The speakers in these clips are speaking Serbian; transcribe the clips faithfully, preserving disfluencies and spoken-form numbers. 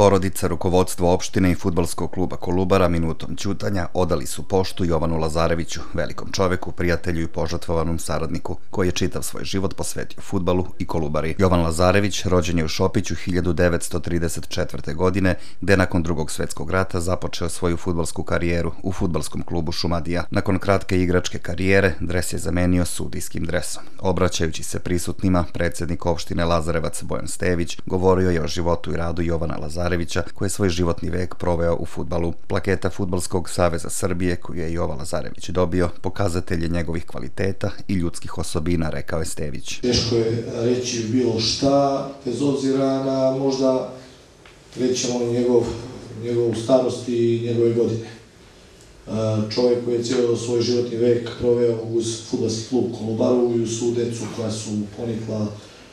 Porodica, rukovodstvo opštine i fudbalskog kluba Kolubara minutom ćutanja odali su poštu Jovanu Lazareviću, velikom čoveku, prijatelju i požrtvovanom saradniku, koji je čitav svoj život posvetio fudbalu i Kolubari. Jovan Lazarević rođen je u Šopiću hiljadu devetsto trideset četvrte. godine, gde nakon drugog svetskog rata započeo svoju fudbalsku karijeru u fudbalskom klubu Šumadija. Nakon kratke igračke karijere, dres je zamenio sudijskim dresom. Obraćajući se prisutnima, predsednik opštine Lazarevac Bojan Stević govorio je o životu i radu Jovana Lazarevića, koji je svoj životni vek proveo u fudbalu. Plaketa Fudbalskog saveza Srbije, koju je Jovan Lazarević dobio, pokazatelj je njegovih kvaliteta i ljudskih osobina, rekao je Stević. Teško je reći bilo šta, bez obzira na možda rećemo njegov, njegovu starost i njegove godine. Čovjek koji je cijelo svoj životni vek proveo uz fudbalski klub Kolubaru i uz svu decu koja su ponikla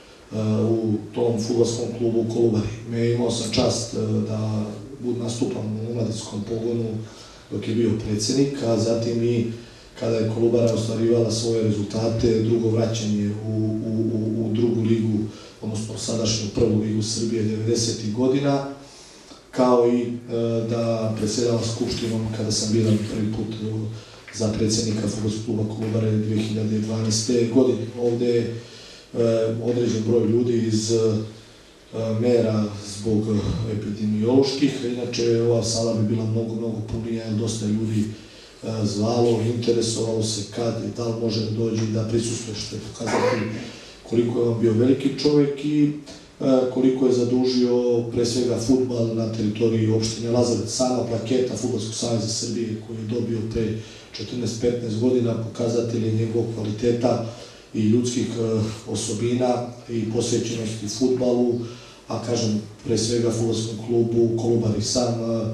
u tom fudbalskom klubu Kolubari. Me imao sam čast da nastupam u omladinskom pogonu dok je bio predsjednik, a zatim i kada je Kolubara ostvarivala svoje rezultate, drugo vraćanje u, u, u drugu ligu, odnosno sadašnju prvu ligu Srbije devedesetih godina, kao i da predsjedavam skupštinom kada sam biran prvi put za predsjednika fudbalskog kluba Kolubare dve hiljade dvanaeste. godine. Ovde je određen broj ljudi iz mera zbog epidemioloških, inače ova sala bi bila mnogo, mnogo punija, jer dosta ljudi zvalo, interesovalo se kad i da li može da dođe i da prisustuje, što je pokazati koliko je on bio veliki čovjek i koliko je zadužio pre svega fudbal na teritoriji opštine Lazarevac. Sama plaketa Fudbalskog saveza Srbije koju je dobio pre četrnaest petnaest godina pokazatelj je njegovog kvaliteta i ljudskih osobina i posvećenosti fudbalu, a kažem pre svega fudbalskom klubu Kolubari. Sam,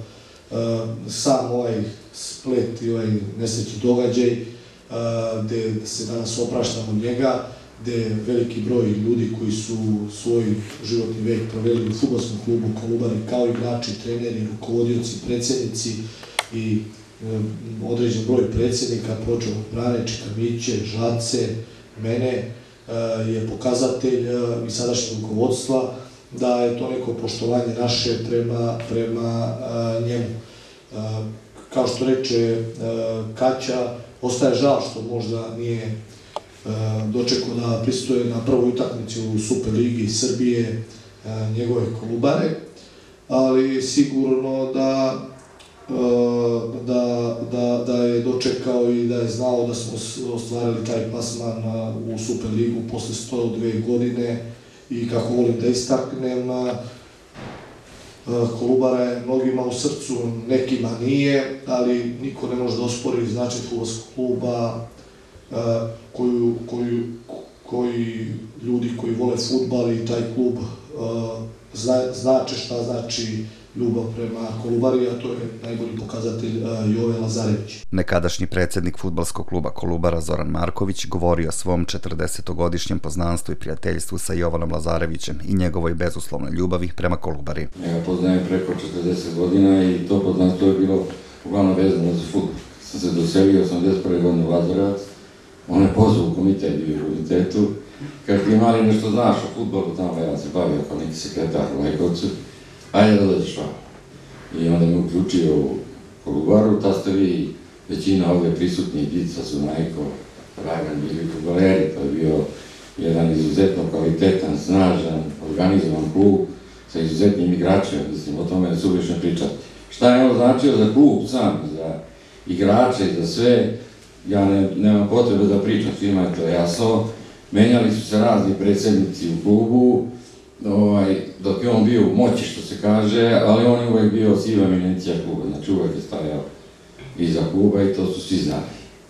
sam ovaj splet i ovaj nesrećni događaj gde se danas opraštamo od njega, gde veliki broj ljudi koji su svoj životni vek proveli u fudbalskom klubu Kolubari, kao igrači, treneri, rukovodioci, predsjednici i određen broj predsjednika, počeo od Brane, Čikamiće, Žace, mene, je pokazatelj i sadašnjeg rukovodstva da je to neko poštovanje naše prema, prema njemu. Kao što reče Kaća, ostaje žal što možda nije dočekao da prisustuje na prvoj utakmici u Superligi Srbije njegove Kolubare, ali sigurno da, da, da, da je dočekao i da je znao da smo ostvarili taj plasman u Superligu posle sto dve godine i kako volim da istaknem, Kolubara je mnogima u srcu, nekima nije, ali niko ne može da ospori značaj fudbalskog kluba, koju, koju, koji ljudi koji vole fudbal i taj klub zna, znače šta znači ljubav prema Kolubari, a to je najbolji pokazatelj Jovan Lazarević. Nekadašnji predsednik fudbalskog kluba Kolubara Zoran Marković govorio o svom četrdesetogodišnjem poznanstvu i prijateljstvu sa Jovanom Lazarevićem i njegovoj bezuslovnoj ljubavi prema Kolubari. Ja ga poznajem preko četrdeset godina i to poznanstvo je bilo uglavnom vezano za fudbal. Sam se doselio osamdeset prve. godine u Lazarevac, on je pozvao u komitet i u komitetu, kad ti mali nešto znaš o fudbalu, tamo ja se bavio kao neki sekretar u Lajkovcu, ajde da dođeš vam. I onda me uključio u Kolubaru, ta ste vi, većina ovdje prisutnih dica su Majko, Dragan, bili fudbaleri, to je bio jedan izuzetno kvalitetan, snažan, organizovan klub sa izuzetnim igračima, mislim, o tome je suvišno pričati. Šta je on značio za klub sam, za igrače, za sve, ja ne, nemam potrebe da pričam, svima je to jasno. Menjali su se razni predsjednici u klubu, ovaj, dok je on bio u moći, što se kaže, ali on je uvijek bio siva eminencija kluba, znači uvijek je stajao iza kluba i to su svi znali.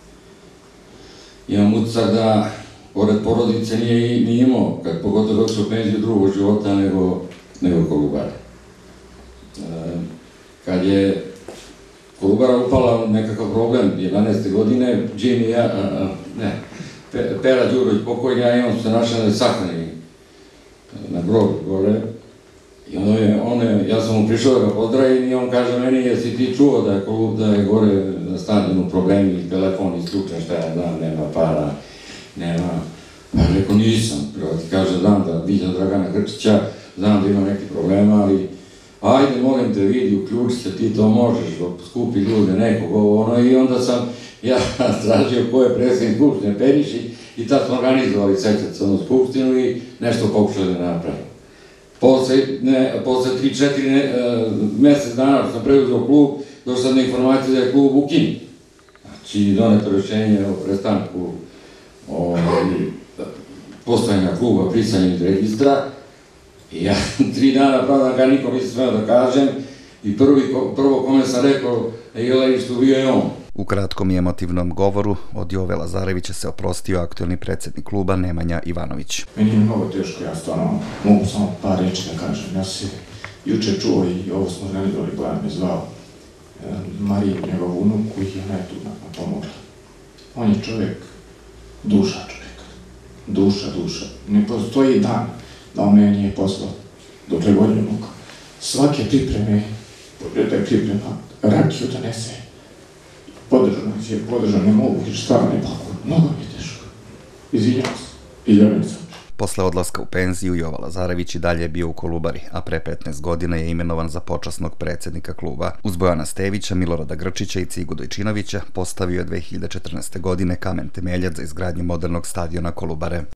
Imam utisak da, pored porodice, nije ni imao, kad pogotovo dok su penziju drugog života, nego, nego Kolubare. E, kad je Kolubara upala u nekakav problem jedanaeste. godine, Jimmy, ja, a, ne, Pera Đurović pokojni, ja i on su se našli sahrani na grobu gore. I ono je, on je, ja sam mu prišao da ga pozdravim i on kaže meni, jesi ti čuo da je, da je gore na stadionu problemi, telefon isključen, šta ja znam, nema para, nema... Pa rekao, nisam, prvo ti kaže, znam da vidim Dragana Grčića, znam da ima neki problema, ali ajde, molim te, vidi, uključi se, ti to možeš, skupi ljude, nekog, ovo, ono, i onda sam ja tražio ko je predsjednik Skupštine Periši i tad smo organizovali, sećati se, onu Skupštinu i nešto pokušali da napravimo. Posle tri četiri mesec dana što sam preuzeo klub, došla na informaciju da je klub ukinut. Znači, doneto rešenje o prestanku postojanja kluba, brisanja iz registra. I ja tri dana, pravda, ga nikom nisam smeo da kažem i prvo kome sam rekao na igralištu bio je on. U kratkom i emotivnom govoru od Jove Lazarevića se oprostio aktuelni predsjednik kluba Nemanja Ivanović. Meni je mnogo teško, ja stvarno mogu samo par reći da kažem. Ja se juče čuo i ovo smo organizovali, Bojan me zvao, Mariju, njegovu unuku, i ona je tu pomogla. On je čovjek, duša čovjek, duša, duša. Ne postoji dan da on meni nije poslao, dokle god je mogu. Svake pripreme, da je priprema, rakiju donese, podržano je, podržano ne mogu, jer stvarno ne paku, mnogo mi je teško. Izvinjam se, izvinjam se. Posle odlaska u penziju, Jova Lazarević i dalje je bio u Kolubari, a pre petnaest godina je imenovan za počasnog predsjednika kluba. Uz Bojana Stevića, Milorada Grčića i Cigu Dojčinovića postavio je dve hiljade četrnaeste. godine kamen temeljac za izgradnju modernog stadiona Kolubare.